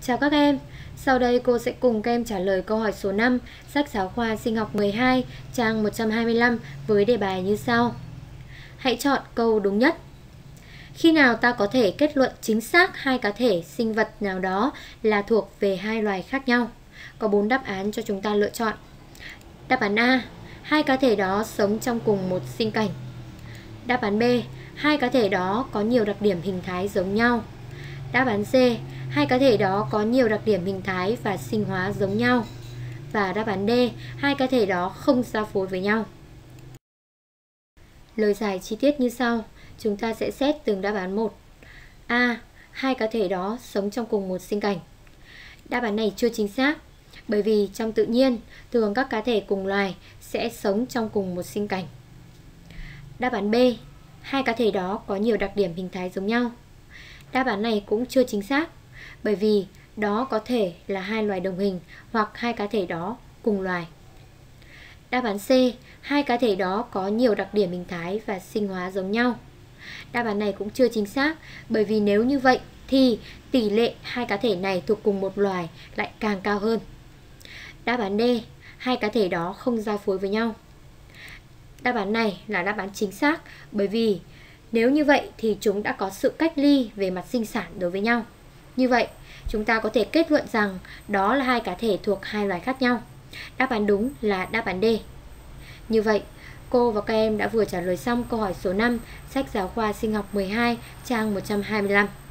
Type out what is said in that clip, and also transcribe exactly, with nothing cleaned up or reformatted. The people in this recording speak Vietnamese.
Chào các em, sau đây cô sẽ cùng các em trả lời câu hỏi số năm, sách giáo khoa sinh học mười hai, trang một trăm hai mươi lăm với đề bài như sau. Hãy chọn câu đúng nhất. Khi nào ta có thể kết luận chính xác hai cá thể sinh vật nào đó là thuộc về hai loài khác nhau? Có bốn đáp án cho chúng ta lựa chọn. Đáp án A, hai cá thể đó sống trong cùng một sinh cảnh. Đáp án B, hai cá thể đó có nhiều đặc điểm hình thái giống nhau. Đáp án C, hai cá thể đó có nhiều đặc điểm hình thái và sinh hóa giống nhau. Và đáp án D, hai cá thể đó không giao phối với nhau. Lời giải chi tiết như sau. Chúng ta sẽ xét từng đáp án một. A. Hai cá thể đó sống trong cùng một sinh cảnh. Đáp án này chưa chính xác, bởi vì trong tự nhiên, thường các cá thể cùng loài sẽ sống trong cùng một sinh cảnh. Đáp án B. Hai cá thể đó có nhiều đặc điểm hình thái giống nhau. Đáp án này cũng chưa chính xác, bởi vì đó có thể là hai loài đồng hình hoặc hai cá thể đó cùng loài. Đáp án C. Hai cá thể đó có nhiều đặc điểm hình thái và sinh hóa giống nhau. Đáp án này cũng chưa chính xác, bởi vì nếu như vậy thì tỷ lệ hai cá thể này thuộc cùng một loài lại càng cao hơn. Đáp án D. Hai cá thể đó không giao phối với nhau. Đáp án này là đáp án chính xác, bởi vì nếu như vậy thì chúng đã có sự cách ly về mặt sinh sản đối với nhau. Như vậy, chúng ta có thể kết luận rằng đó là hai cá thể thuộc hai loài khác nhau. Đáp án đúng là đáp án D. Như vậy, cô và các em đã vừa trả lời xong câu hỏi số năm, sách giáo khoa sinh học mười hai, trang một trăm hai mươi lăm.